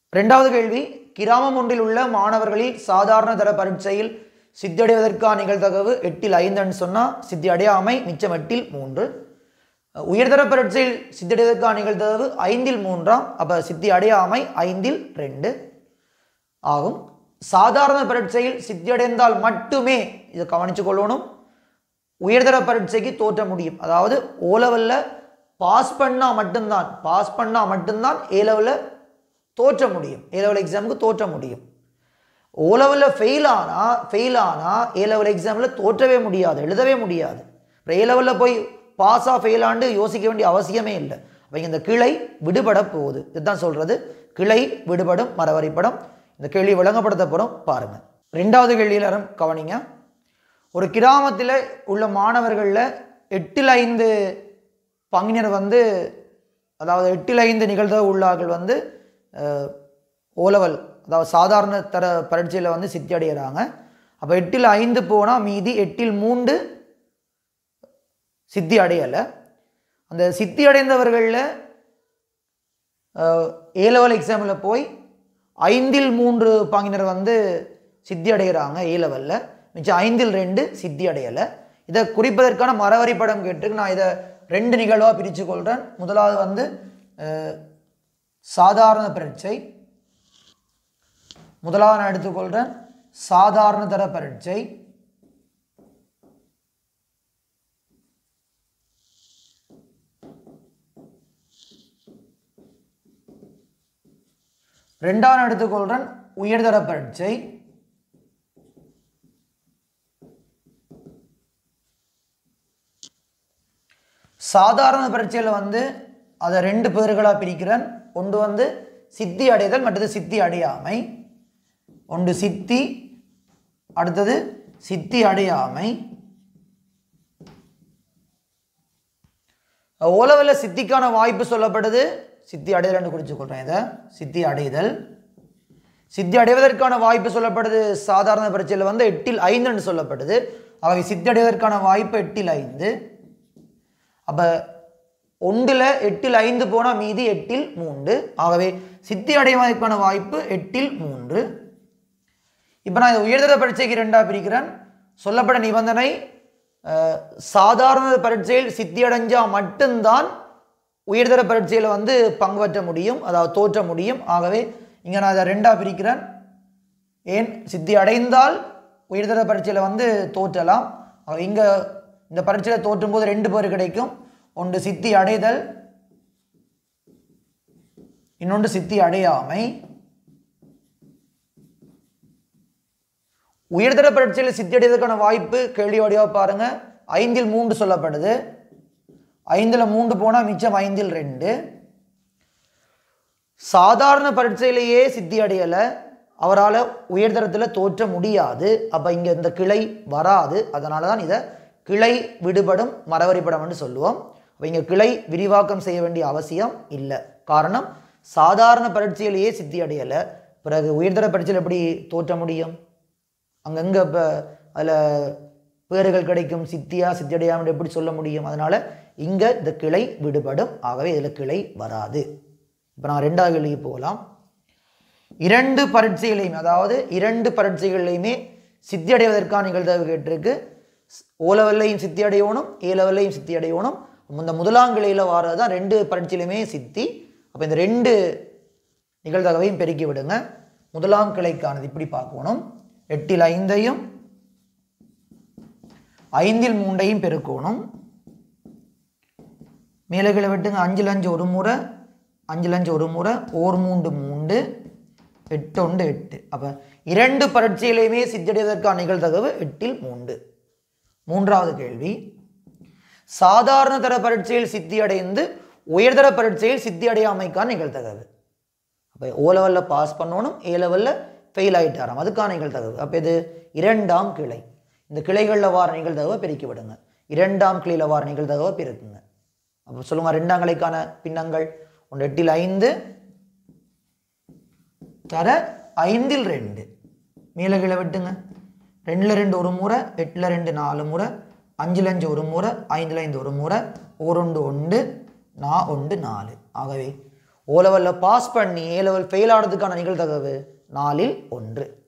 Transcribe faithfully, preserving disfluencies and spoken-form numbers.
இரண்டாவது கேள்வி, கிராமம் ஒன்றில் உள்ள மாணவர்களில் சாதாரண தர பரீட்சையில் சித்தியடைவதற்கான நிகழ்தகவு எட்டில் ஐந்துன்னு சொன்னால் சித்தி அடையாமை மிச்சம் எட்டில் மூன்று. உயர்தர பரீட்சையில் சித்தியடைவதற்கான நிகழ்தகவு ஐந்தில் மூன்றாம், அப்போ சித்தி அடையாமை ஐந்தில் ரெண்டு ஆகும். சாதாரண பரீட்சையில் சித்தியடைந்தால் மட்டுமே இதை கவனித்து கொள்ளணும், உயர்தர பரீட்சைக்கு தோற்ற முடியும். அதாவது ஓ லெவலில் பாஸ் பண்ணால் மட்டும்தான் பாஸ் பண்ணால் மட்டும்தான் ஏ லெவலில் தோற்ற முடியும், ஏ லெவல் எக்ஸாமுக்கு தோற்ற முடியும். ஓ லெவலில் ஃபெயில் ஆனால் ஃபெயில் ஆனால் ஏ லெவல் எக்ஸாமில் தோற்றவே முடியாது, எழுதவே முடியாது. அப்புறம் ஏ லெவலில் போய் பாஸாக ஃபெயில் ஆண்டு யோசிக்க வேண்டிய அவசியமே இல்லை. அப்போ இந்த கிளை விடுபட போகுது, இதுதான் சொல்கிறது கிளை விடுபடும் மரவரிப்படம். இந்த கேள்வி விளங்கப்படுத்த போகிறோம் பாருங்கள். ரெண்டாவது கேள்வியில் யாரும் கவனிங்க. ஒரு கிராமத்தில் உள்ள மாணவர்களில் எட்டில் ஐந்து பங்கினர் வந்து, அதாவது எட்டில் ஐந்து நிகழ்தகவு உள்ளார்கள் வந்து ஓ லெவல் அதாவது சாதாரண தர பரீட்சையில் வந்து சித்தி அடைகிறாங்க. அப்போ எட்டில் ஐந்து போனால் மீதி எட்டில் மூன்று சித்தி அடையலை. அந்த சித்தி அடைந்தவர்களில் ஏ லெவல் எக்ஸாமில் போய் ஐந்தில் மூன்று பங்கினர் வந்து சித்தி அடைகிறாங்க ஏ லெவலில், மிச்சம் ஐந்தில் ரெண்டு சித்தி அடையலை. இதை குறிப்பதற்கான மரவரிப்படம் கேட்டு நான் இதை ரெண்டு நிகழ்வாக பிரித்து கொள்கிறேன். முதலாவது வந்து சாதாரண பரீட்சை, முதலாவது நான் எடுத்துக்கொள்கிறேன் சாதாரண தர பரீட்சை. ரெண்டாவது எடுத்துக்கொள்கிறேன் உயர்தர பரீட்சை. சாதாரண பரீட்சையில் வந்து அதை ரெண்டு பேர்களாக பிரிக்கிறேன். ஒன்று வந்து சித்தி அடைதல், மற்றது சித்தி அடையாமை. ஒன்று சித்தி, அடுத்தது சித்தி அடையாமை. ஓ லெவலில் சித்திக்கான வாய்ப்பு சொல்லப்படுது, சித்தி அடைதல் குறித்து கொள்கிறேன். இதை சித்தி அடைதல், சித்தி அடைவதற்கான வாய்ப்பு சொல்லப்படுது சாதாரண பரீட்சையில் வந்து எட்டில் ஐந்துன்னு சொல்லப்படுது. ஆகவே சித்தி அடைவதற்கான வாய்ப்பு எட்டில் ஐந்து. அப்போ ஒன்றில் எட்டில் ஐந்து போனால் மீதி எட்டில் மூன்று. ஆகவே சித்தி அடைவதற்கான வாய்ப்பு எட்டில் மூன்று. இப்போ நான் உயர்தர பரீட்சைக்கு ரெண்டாக பிரிக்கிறேன். சொல்லப்பட்ட நிபந்தனை சாதாரண பரீட்சையில் சித்தி அடைஞ்சால் மட்டும்தான் உயர்தர பரீட்சையில் வந்து பங்கு பெற்ற முடியும், அதாவது தோற்ற முடியும். ஆகவே இங்கே நான் அதை ரெண்டாக பிரிக்கிறேன். ஏன் சித்தி அடைந்தால் உயர்தர பரீட்சையில் வந்து தோற்றலாம். இங்கே இந்த பரீட்சையில் தோற்றும் போது ரெண்டு பேர் கிடைக்கும். ஒன்று சித்தி அடைதல், இன்னொன்று சித்தி அடையாமை. உயர்தர பரீட்சையில் சித்தி அடைவதற்கான வாய்ப்பு கேள்வி வடிவாக பாருங்க, ஐந்தில் மூன்று சொல்லப்படுது. ஐந்தில் மூன்று போனால் மிச்சம் ஐந்தில் ரெண்டு. சாதாரண பரீட்சையிலேயே சித்தி அடையலை, அவரால் உயர்தரத்தில் தோற்ற முடியாது. அப்போ இங்கே இந்த கிளை வராது. அதனால தான் இதை கிளை விடுபடும் மரவரிப்படம் என்று சொல்லுவோம். அப்போ இங்கே கிளை விரிவாக்கம் செய்ய வேண்டிய அவசியம் இல்லை. காரணம் சாதாரண பரீட்சையிலேயே சித்தி அடையலை, பிறகு உயர்தர பரீட்சையில் எப்படி தோற்ற முடியும்? அங்கங்கே இப்போ அதில் பேறுகள் கிடைக்கும், சித்தியா சித்தி அடையாமல் எப்படி சொல்ல முடியும்? அதனால் இங்கே இந்த கிளை விடுபடும். ஆகவே இதில் கிளை வராது. இப்போ நான் ரெண்டாவது கேள்விக்கு போகலாம். இரண்டு பரீட்சைகளையுமே, அதாவது இரண்டு பரீட்சைகளையுமே சித்தி அடைவதற்கான நிகழ்தகவு கேட்டிருக்கு. ஓ லெவல்லையும் சித்தி அடையணும், ஏ லெவல்லையும் சித்தி அடையணும். இந்த முதலாம் கிளையில் வாரது தான் ரெண்டு பரீட்சையிலுமே சித்தி. அப்போ இந்த ரெண்டு நிகழ்தகவையும் பெருக்கி விடுங்க. முதலாம் கிளைக்கானது இப்படி பார்க்கணும், எட்டில் ஐந்தையும் ஐந்தில் மூன்றையும் பெருக்கணும். மேலே கீழே விட்டுங்க. அஞ்சில் அஞ்சு ஒரு முறை, அஞ்சில் அஞ்சு ஒரு முறை, ஓர் மூன்று மூன்று, எட்டு ஒன்று எட்டு. அப்போ இரண்டு பரீட்சையிலையுமே சித்தியடைவதற்கான நிகழ்தகவு எட்டில் மூன்று. மூன்றாவது கேள்வி, சாதாரண தர பரீட்சையில் சித்தி அடைந்து உயர்தர பரீட்சையில் சித்தி அடையாமைக்கான நிகழ்தகவு. அப்போ ஓ லெவலில் பாஸ் பண்ணணும், ஏ லெவலில் ஃபெயில் ஆகிட்டாராம், அதுக்கான நிகழ்தகவு. அப்போ இது இரண்டாம் கிளை. இந்த கிளைகளில் வார நிகழ்தகவை பெருக்கி விடுங்க. இரண்டாம் கிளையில் வார நிகழ்தகவை பெருக்குங்க. அப்போ சொல்லுங்க, ரெண்டாம் கிளைக்கான பின்னங்கள் ஒன்று எட்டில் ஐந்து தர ஐந்தில் ரெண்டு. மேலே கீழே விட்டுங்க. ரெண்டில் ரெண்டு ஒரு முறை, எட்டில் ரெண்டு நாலு முறை, அஞ்சில் அஞ்சு ஒரு முறை, ஐந்தில் ஐந்து ஒரு முறை, ஓர் ஒன்று ஒன்று, நா ஒன்று நாலு. ஆகவே ஓ லெவலில் பாஸ் பண்ணி ஏ லெவல் ஃபெயில் ஆனதுக்கான நிகழ்தகவு நாலில் ஒன்று.